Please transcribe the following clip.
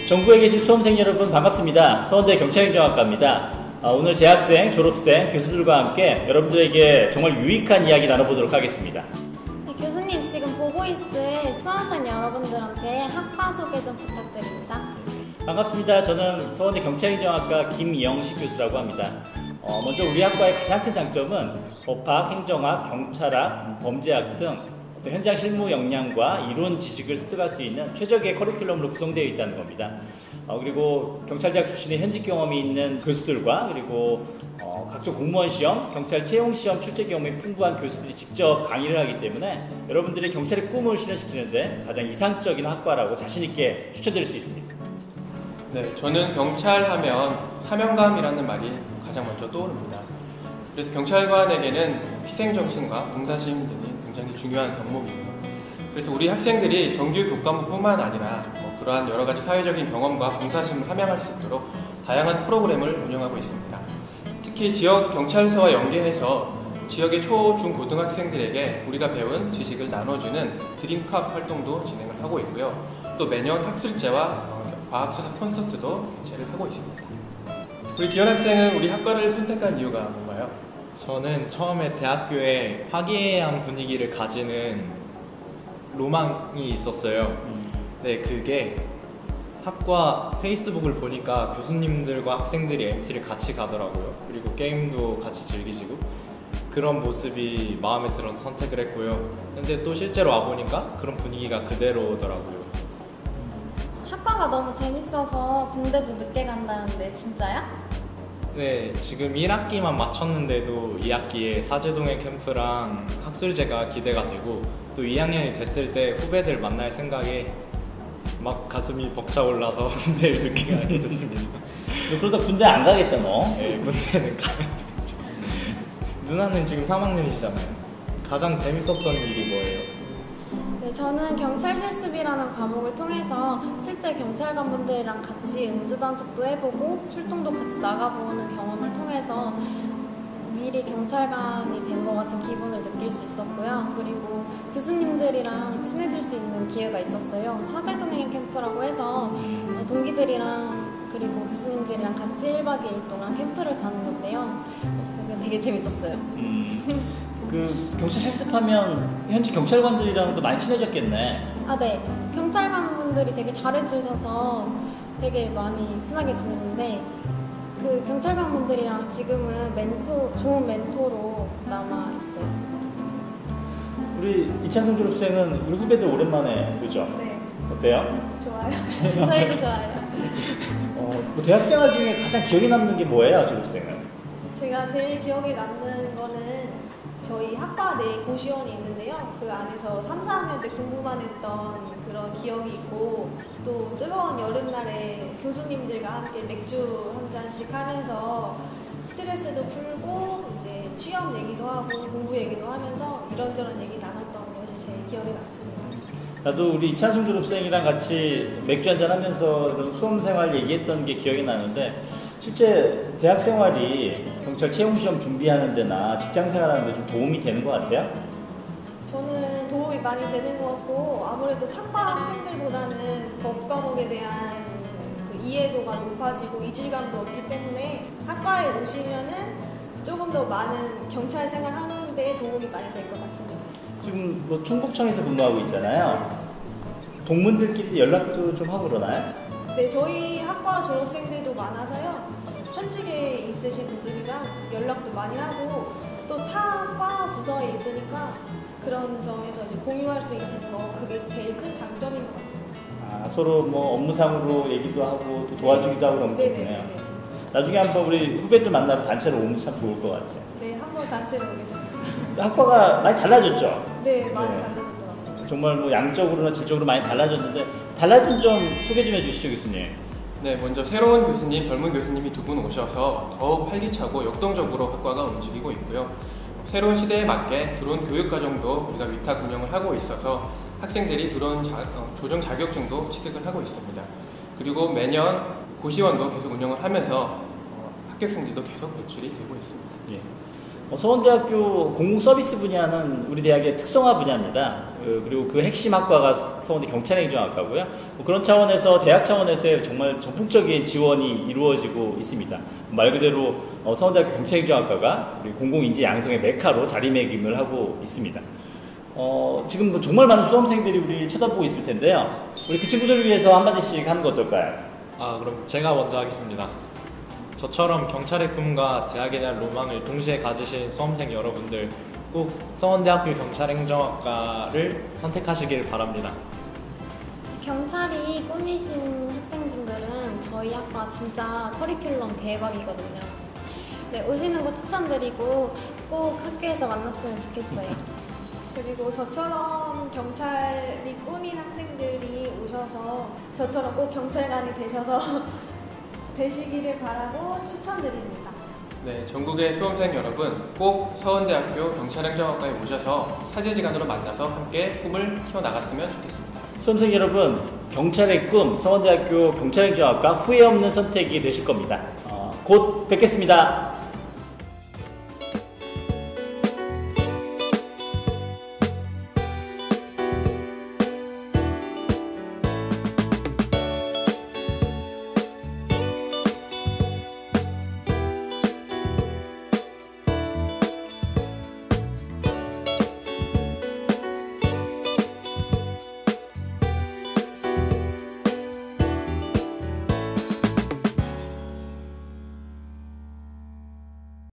전국에 계신 수험생 여러분 반갑습니다. 서원대 경찰행정학과입니다. 오늘 재학생, 졸업생, 교수들과 함께 여러분들에게 정말 유익한 이야기 나눠보도록 하겠습니다. 네, 교수님 지금 보고 있을 수험생 여러분들한테 학과 소개 좀 부탁드립니다. 반갑습니다. 저는 서원대 경찰행정학과 김영식 교수라고 합니다. 먼저 우리 학과의 가장 큰 장점은 법학, 행정학, 경찰학, 범죄학 등 현장 실무 역량과 이론 지식을 습득할 수 있는 최적의 커리큘럼으로 구성되어 있다는 겁니다. 그리고 경찰대학 출신의 현직 경험이 있는 교수들과 그리고 각종 공무원 시험, 경찰 채용 시험 출제 경험이 풍부한 교수들이 직접 강의를 하기 때문에 여러분들이 경찰의 꿈을 실현시키는데 가장 이상적인 학과라고 자신 있게 추천드릴 수 있습니다. 네, 저는 경찰하면 사명감이라는 말이 가장 먼저 떠오릅니다. 그래서 경찰관에게는 희생정신과 봉사심 등이 굉장히 중요한 덕목입니다. 그래서 우리 학생들이 정규 교과목뿐만 아니라 그러한 여러 가지 사회적인 경험과 봉사심을 함양할 수 있도록 다양한 프로그램을 운영하고 있습니다. 특히 지역 경찰서와 연계해서 지역의 초, 중, 고등학생들에게 우리가 배운 지식을 나눠주는 드림캅 활동도 진행을 하고 있고요. 또 매년 학술제와 과학수사 콘서트도 개최를 하고 있습니다. 우리 기현 학생은 우리 학과를 선택한 이유가 뭔가요? 저는 처음에 대학교에 화기애애한 분위기를 가지는 로망이 있었어요. 네, 그게 학과 페이스북을 보니까 교수님들과 학생들이 MT를 같이 가더라고요. 그리고 게임도 같이 즐기시고 그런 모습이 마음에 들어서 선택을 했고요. 근데 또 실제로 와보니까 그런 분위기가 그대로더라고요. 학과가 너무 재밌어서 군대도 늦게 간다는데 진짜야? 네, 지금 1학기만 마쳤는데도 2학기에 사제동의 캠프랑 학술제가 기대가 되고 또 2학년이 됐을 때 후배들 만날 생각에 막 가슴이 벅차올라서 군대를 늦게 가게 됐습니다. 너 그러다 군대 안 가겠다 너? 네, 군대는 가야 되죠. 누나는 지금 3학년이시잖아요. 가장 재밌었던 일이 뭐예요? 네, 저는 경찰실습이라는 과목을 통해서 실제 경찰관분들이랑 같이 음주단속도 해보고 출동도 같이 나가보는 경험을 통해서 미리 경찰관이 된 것 같은 기분을 느낄 수 있었고요. 그리고 교수님들이랑 친해질 수 있는 기회가 있었어요. 사제동행 캠프라고 해서 동기들이랑 그리고 교수님들이랑 같이 1박 2일 동안 캠프를 가는 건데요. 그게 되게 재밌었어요. 그 경찰 실습하면 현지 경찰관들이랑도 많이 친해졌겠네. 아, 네. 경찰관분들이 되게 잘해주셔서 되게 많이 친하게 지냈는데 그 경찰관분들이랑 지금은 좋은 멘토로 남아있어요. 우리 이찬성 졸업생은 우리 후배들 오랜만에 보죠? 네. 어때요? 좋아요. 저희도 좋아요. 뭐 대학생활 중에 가장 기억에 남는 게 뭐예요, 졸업생은? 제가 제일 기억에 남는 거는 저희 학과 내에 고시원이 있는데요. 그 안에서 3, 4학년 때 공부만 했던 그런 기억이 있고 또 뜨거운 여름날에 교수님들과 함께 맥주 한 잔씩 하면서 스트레스도 풀고 이제 취업 얘기도 하고 공부 얘기도 하면서 이런저런 얘기 나눴던 것이 제일 기억에 남습니다. 나도 우리 이찬성 졸업생이랑 같이 맥주 한잔 하면서 그런 수험생활 얘기했던 게 기억이 나는데 실제 대학생활이 경찰 채용시험 준비하는 데나 직장생활하는 데 좀 도움이 되는 것 같아요? 저는 도움이 많이 되는 것 같고 아무래도 탁파 학생들보다는 법 과목에 대한 그 이해도가 높아지고 이질감도 없기 때문에 학과에 오시면은 조금 더 많은 경찰 생활 하는 데 도움이 많이 될 것 같습니다. 지금 뭐 충북청에서 근무하고 있잖아요. 동문들끼리 연락도 좀 하고 그러나요? 네, 저희 학과 졸업생들도 많아서요. 현직에 있으신 분들이랑 연락도 많이 하고 또 타 과 부서에 있으니까 그런 점에서 이제 공유할 수 있는 거 그게 제일 큰 장점인 것 같습니다. 서로 뭐 업무상으로 얘기도 하고 또 도와주기도 하고 그런 거군요. 네네네. 나중에 한번 우리 후배들 만나서 단체로 오면 참 좋을 것 같아요. 네, 한번 단체로 오겠습니다. 학과가 많이 달라졌죠? 네, 많이 네. 달라졌더라고요. 정말 뭐 양적으로나 질적으로 많이 달라졌는데 달라진 점 소개 좀 해주시죠, 교수님. 네, 먼저 새로운 교수님, 젊은 교수님이 두 분 오셔서 더욱 활기차고 역동적으로 학과가 움직이고 있고요. 새로운 시대에 맞게 들어온 교육과정도 우리가 위탁 운영을 하고 있어서 학생들이 들어온 조정 자격증도 취득을 하고 있습니다. 그리고 매년 고시원도 계속 운영을 하면서 합격생들도 계속 배출이 되고 있습니다. 예. 서원대학교 공공서비스 분야는 우리 대학의 특성화 분야입니다. 그리고 그 핵심 학과가 서원대 경찰행정학과고요. 그런 차원에서 대학 차원에서의 정말 전폭적인 지원이 이루어지고 있습니다. 말 그대로 서원대학교 경찰행정학과가 우리 공공인재 양성의 메카로 자리매김을 하고 있습니다. 지금 뭐 정말 많은 수험생들이 우리 쳐다보고 있을 텐데요. 우리 그 친구들을 위해서 한마디씩 하는 거 어떨까요? 그럼 제가 먼저 하겠습니다. 저처럼 경찰의 꿈과 대학에 대한 로망을 동시에 가지신 수험생 여러분들, 꼭 서원대학교 경찰행정학과를 선택하시길 바랍니다. 경찰이 꿈이신 학생분들은 저희 학과 진짜 커리큘럼 대박이거든요. 네, 오시는 거 추천드리고 꼭 학교에서 만났으면 좋겠어요. 그리고 저처럼 경찰이 꿈인 학생들이 오셔서 저처럼 꼭 경찰관이 되셔서 되시기를 바라고 추천드립니다. 네, 전국의 수험생 여러분 꼭 서원대학교 경찰행정학과에 오셔서 사제지간으로 만나서 함께 꿈을 키워나갔으면 좋겠습니다. 수험생 여러분, 경찰의 꿈 서원대학교 경찰행정학과 후회 없는 선택이 되실 겁니다. 곧 뵙겠습니다.